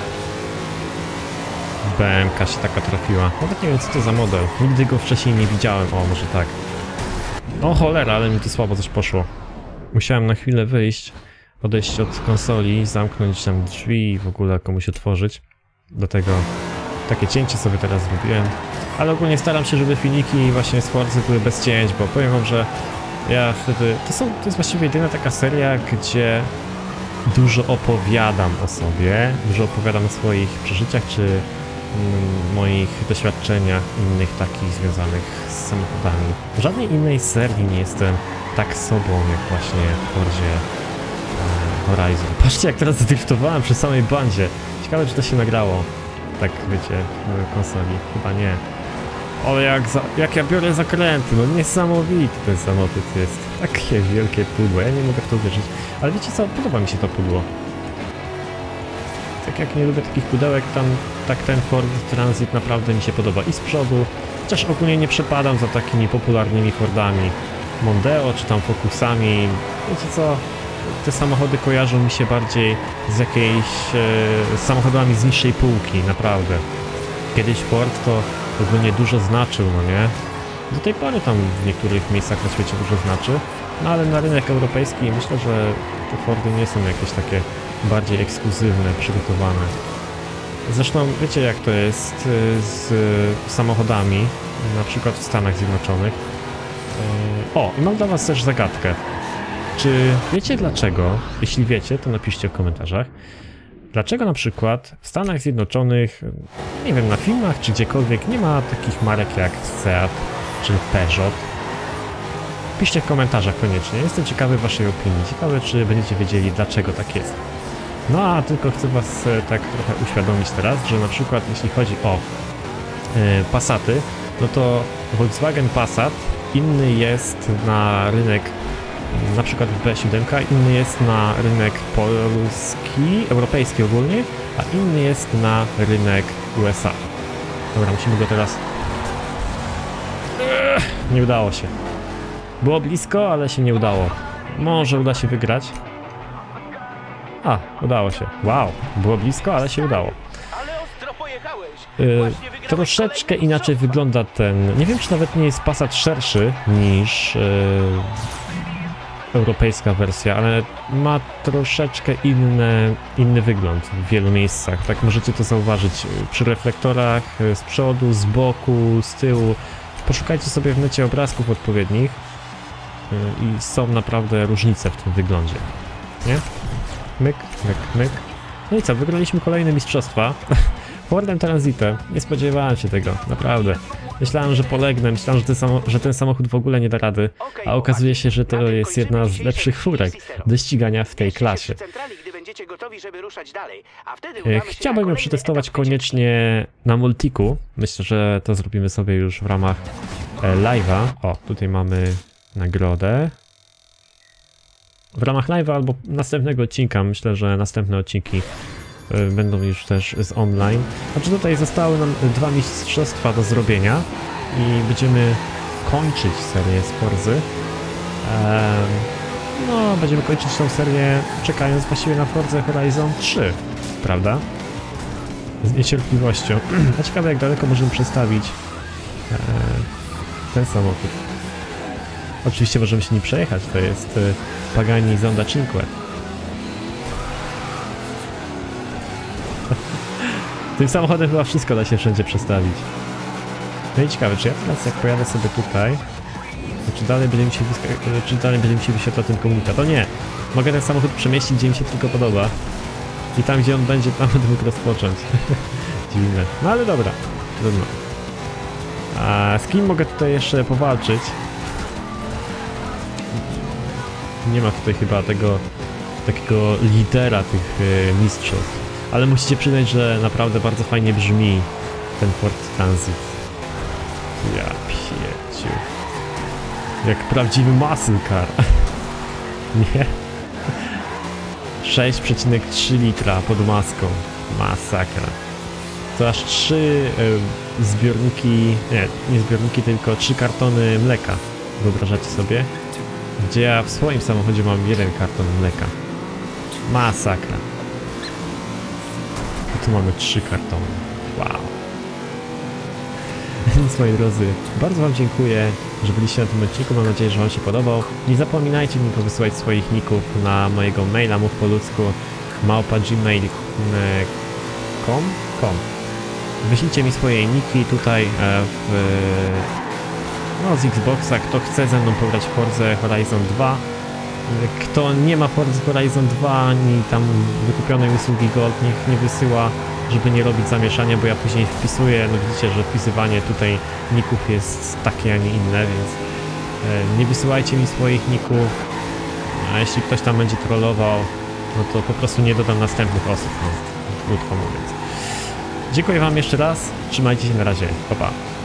BMK się taka trafiła. Nawet nie wiem, co to za model. Nigdy go wcześniej nie widziałem. O, może tak. O cholera, ale mi tu słabo coś poszło. Musiałem na chwilę wyjść, odejść od konsoli, zamknąć tam drzwi i w ogóle komuś otworzyć. Do tego takie cięcie sobie teraz zrobiłem. Ale ogólnie staram się, żeby filmiki właśnie z Forzy były bez cięć, bo powiem wam, że ja wtedy... To jest właściwie jedyna taka seria, gdzie dużo opowiadam o sobie, dużo opowiadam o swoich przeżyciach, czy moich doświadczeniach innych takich związanych z samochodami. W żadnej innej serii nie jestem tak sobą, jak właśnie w Fordzie Horizon. Patrzcie, jak teraz zadriftowałem przy samej bandzie. Ciekawe, czy to się nagrało. Tak, wiecie, w konsoli. Chyba nie. Ale jak ja biorę zakręty, no niesamowity ten samochód jest. Takie wielkie pudło, ja nie mogę w to uwierzyć. Ale wiecie co, podoba mi się to pudło. Tak jak nie lubię takich pudełek, tak ten Ford Transit naprawdę mi się podoba i z przodu. Chociaż ogólnie nie przepadam za takimi popularnymi Fordami. Mondeo czy tam Focusami. Wiecie co, te samochody kojarzą mi się bardziej z jakiejś samochodami z niższej półki, naprawdę. Kiedyś Ford to ogólnie dużo znaczył, no nie? Do tej pory tam w niektórych miejscach na świecie dużo znaczy, no ale na rynek europejski myślę, że te Fordy nie są jakieś takie bardziej ekskluzywne, przygotowane. Zresztą wiecie jak to jest z samochodami, na przykład w Stanach Zjednoczonych. O, i mam dla was też zagadkę. Czy wiecie dlaczego, jeśli wiecie, to napiszcie w komentarzach, dlaczego na przykład w Stanach Zjednoczonych, nie wiem, na filmach czy gdziekolwiek nie ma takich marek jak Seat czy Peugeot? Piszcie w komentarzach koniecznie, jestem ciekawy waszej opinii, ciekawy czy będziecie wiedzieli dlaczego tak jest. No a tylko chcę was tak trochę uświadomić teraz, że na przykład jeśli chodzi o Passaty, no to Volkswagen Passat inny jest na rynek, na przykład B7, inny jest na rynek polski, europejski ogólnie, a inny jest na rynek USA. Dobra, musimy go teraz... Nie udało się. Było blisko, ale się nie udało. Może uda się wygrać. A, udało się. Wow, było blisko, ale się udało. Troszeczkę inaczej wygląda ten... Nie wiem, czy nawet nie jest Passat szerszy niż europejska wersja, ale ma troszeczkę inny wygląd w wielu miejscach. Tak możecie to zauważyć przy reflektorach, z przodu, z boku, z tyłu. Poszukajcie sobie w necie obrazków odpowiednich i są naprawdę różnice w tym wyglądzie. Nie? Myk, myk, myk. No i co, wygraliśmy kolejne mistrzostwa. Fordem Transitem. Nie spodziewałem się tego, naprawdę. Myślałem, że polegnę, myślałem, że ten samochód w ogóle nie da rady, a okazuje się, że to jest jedna z lepszych furek do ścigania w tej klasie. Chciałbym ją przetestować koniecznie na Multiku. Myślę, że to zrobimy sobie już w ramach live'a. O, tutaj mamy nagrodę. W ramach live'a albo następnego odcinka. Myślę, że następne odcinki będą już też z online. Znaczy tutaj zostały nam 2 mistrzostwa do zrobienia i będziemy kończyć serię z Forzy. No, będziemy kończyć tą serię czekając właściwie na Forza Horizon 3, prawda? Z niecierpliwością. A ciekawe jak daleko możemy przestawić ten samochód. Oczywiście możemy się nim przejechać, to jest Pagani Zonda Cinque. Tym samochodem chyba wszystko da się wszędzie przestawić. No i ciekawe, czy ja teraz jak pojadę sobie tutaj, czy dalej będzie mi się wyświetlał ten komunikat? O nie! Mogę ten samochód przemieścić, gdzie mi się tylko podoba. I tam, gdzie on będzie, tam będę mógł rozpocząć. Dziwne. No ale dobra, trudno. A z kim mogę tutaj jeszcze powalczyć? Nie ma tutaj chyba tego takiego lidera tych mistrzostw. Ale musicie przyznać, że naprawdę bardzo fajnie brzmi ten Ford Transit. Ja pieciu. Jak prawdziwy muscle car. Nie? 6,3 litra pod maską. Masakra. To aż 3 zbiorniki, nie zbiorniki, tylko 3 kartony mleka. Wyobrażacie sobie? Gdzie ja w swoim samochodzie mam 1 karton mleka. Masakra. A tu mamy 3 kartony. Wow. Więc moi drodzy, bardzo wam dziękuję, że byliście na tym odcinku. Mam nadzieję, że wam się podobał. Nie zapominajcie mi powysyłać swoich ników na mojego maila mówpoludzku@gmail.com. Wyślijcie mi swoje niki tutaj z Xboxa, kto chce ze mną pograć w Forza Horizon 2. Kto nie ma Forza Horizon 2 ani tam wykupionej usługi Gold, niech nie wysyła, żeby nie robić zamieszania, bo ja później wpisuję, no widzicie, że wpisywanie tutaj ników jest takie, a nie inne, więc nie wysyłajcie mi swoich ników, a jeśli ktoś tam będzie trollował, no to po prostu nie dodam następnych osób, no, krótko mówiąc. Dziękuję wam jeszcze raz, trzymajcie się, na razie, pa pa.